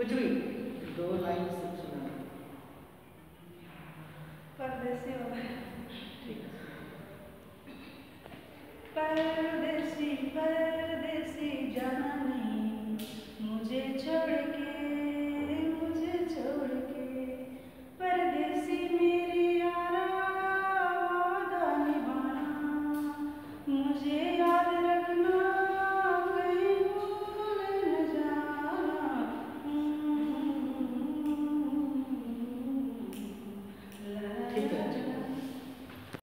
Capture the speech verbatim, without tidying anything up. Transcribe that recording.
कुछ भी दो लाइन से सुना। परदेसी वाला। ठीक है। परदेसी परदेसी जाना नहीं मुझे छोड़ के